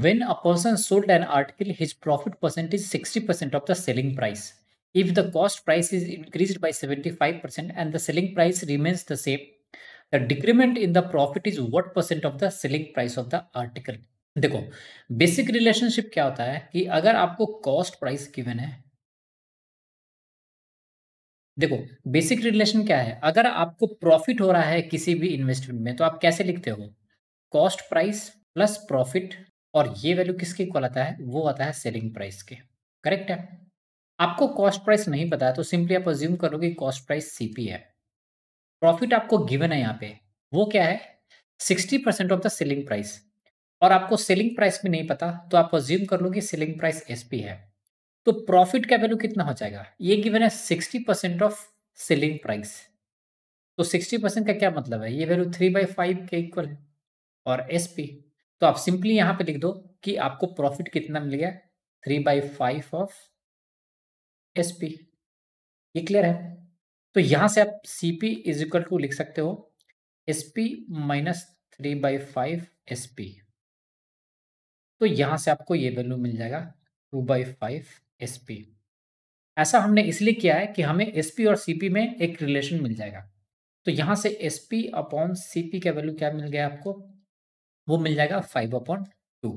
When a person sold an article, his profit percent is 60% of the selling price. If the cost price is increased by 75% and the selling price remains the same, the decrement in the profit is what percent of the selling price of the article? देखो, basic relationship क्या होता है कि अगर आपको cost price given है, देखो basic relation क्या है, अगर आपको प्रॉफिट हो रहा है किसी भी इन्वेस्टमेंट में तो आप कैसे लिखते हो? कॉस्ट प्राइस प्लस प्रॉफिट, और ये वैल्यू किसके इक्वल आता है? वो आता है सेलिंग प्राइस के। करेक्ट है? आपको कॉस्ट प्राइस नहीं पता है तो सिंपली आप अज्यूम करोगे कॉस्ट प्राइस सीपी है। प्रॉफिट आपको गिवन है यहाँ पे, वो क्या है? 60% ऑफ द सेलिंग प्राइस। और आपको सेलिंग प्राइस भी नहीं पता तो आप अज्यूम कर लो कि सेलिंग प्राइस एसपी है। तो प्रॉफिट का वैल्यू कितना हो जाएगा? ये गिवन है 60% ऑफ सेलिंग प्राइस। तो 60% का क्या मतलब है? ये वैल्यू 3/5 के इक्वल है। और एसपी, तो आप सिंपली यहाँ पे लिख दो कि आपको प्रॉफिट कितना मिल गया? 3/5 ऑफ एसपी। ये क्लियर है? तो यहाँ से आप सीपी इज इक्वल टू लिख सकते हो एसपी माइनस 3/5 एसपी। तो यहाँ से आपको ये वैल्यू मिल जाएगा 2/5 एसपी। ऐसा हमने इसलिए किया है कि हमें एसपी और सीपी में एक रिलेशन मिल जाएगा। तो यहाँ से एसपी अपॉन सीपी का वैल्यू क्या मिल गया आपको? वो मिल जाएगा 5/2।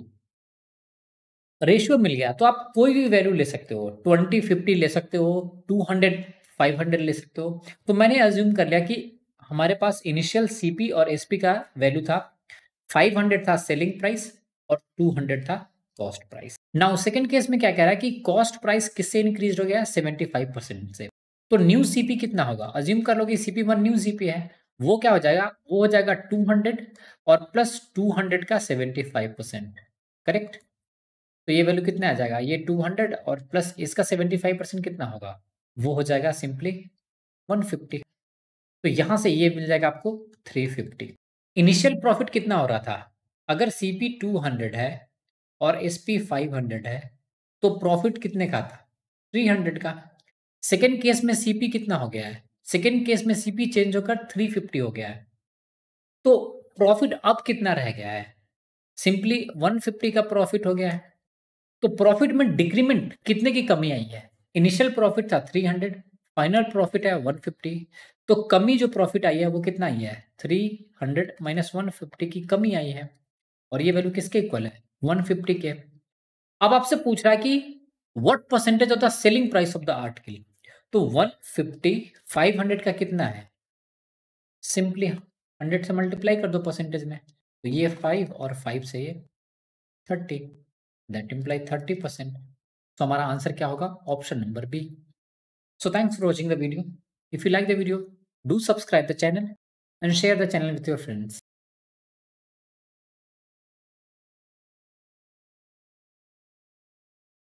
रेशियो मिल गया तो आप कोई भी वैल्यू ले सकते हो, 20-50 ले सकते हो, 200-500 ले सकते हो। तो मैंने अज्यूम कर लिया कि हमारे पास इनिशियल सीपी और एसपी का वैल्यू था, 500 था सेलिंग प्राइस और 200 था cost price. Now second case में क्या कह रहा है कि कॉस्ट प्राइस किससे इंक्रीज हो गया? 75% से। तो न्यू सीपी कितना होगा? अज्यूम कर लो कि सीपी 1 न्यू सीपी है, वो क्या हो जाएगा? वो हो जाएगा 200 और प्लस 200 का 75%। करेक्ट? तो ये वैल्यू कितना आ जाएगा? ये 200 और प्लस इसका 75% कितना होगा? वो हो जाएगा सिंपली 150। तो यहाँ से ये मिल जाएगा आपको 350। इनिशियल प्रॉफिट कितना हो रहा था? अगर सीपी 200 है और एसपी 500 है तो प्रॉफिट कितने का था? 300 का। सेकेंड केस में सीपी कितना हो गया है? सेकेंड केस में सीपी चेंज होकर 350 हो गया है। तो प्रॉफिट अब कितना रह गया है? सिंपली 150 का प्रॉफिट हो गया है। तो प्रॉफिट में डिक्रीमेंट कितने की कमी आई है? इनिशियल प्रॉफिट था 300, फाइनल प्रॉफिट है 150। तो कमी जो प्रॉफिट आई है वो कितना आई है? 300 माइनस 150 की कमी आई है। और ये वैल्यू किसके इक्वल है? 150 के। अब आपसे पूछ रहा है कि what percentage of the selling price of the article. तो 150 500 का कितना है? सिंपली 100 से मल्टीप्लाई कर दो परसेंटेज में, तो ये 5 और 5 से ये 30, दैट इम्प्लाई 30%। तो हमारा आंसर क्या होगा? Option number B. So thanks for watching the video. If you like the video, do subscribe the channel and share the channel with your friends.